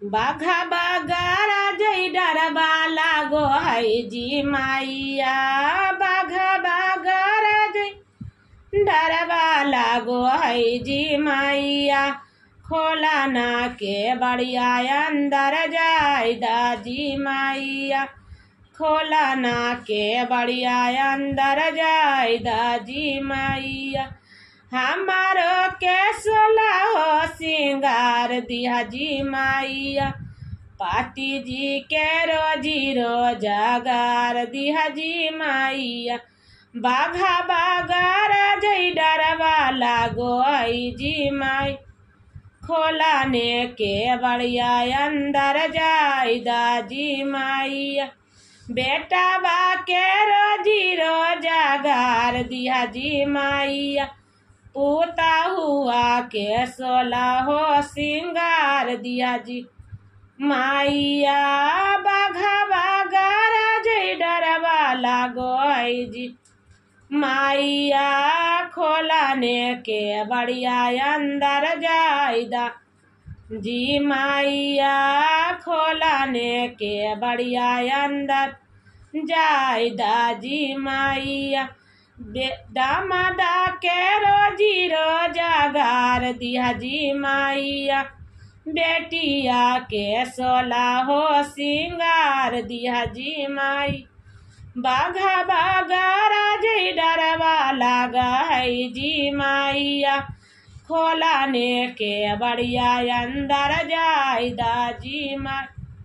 बाघा बागारा जई डरबा लागो है जी माइया। बाघा बागारा जई डरबा लागो है जी माइया। खोला ना के बढ़िया अंदर जाय दाजी माइया। खोला ना के बढ़िया अंदर जाय दाजी माइया। हमारो के सोला हो सिंगार दिया जी माइया। पाती जी के रोजी रोजगार दिया जी माइया। बाघा बागार जई डरबा लागो आई जी माई। खोला ने के बढ़िया अंदर जाय दाजी माइया। बेटा बा के रोजी रोजगार दिया जी माइया। पोता हुआ के सोला हो सिंगार दिया जी माइया। बाघा बागारा जई डरबा लागो आई जी माइया। खोला ने के बढ़िया अंदर जाय दा जी माइया। खोला ने के बढ़िया अंदर जाय दाजी माइया। दामादा के रोजी रोजगार दिया जी माइया। बेटिया के सोला हो सिंगार दिया जी माई। बाघा बागारा जई डरबा लागा है जी माइया। खोला ने के बढ़िया अंदर जाय दाजी माई।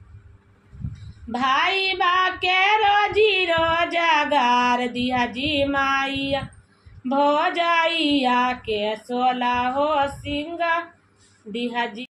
भाई बा के रोजी रोजगार दिया जी माइया। भौजाइया के सोला हो सिंगार दिया जी।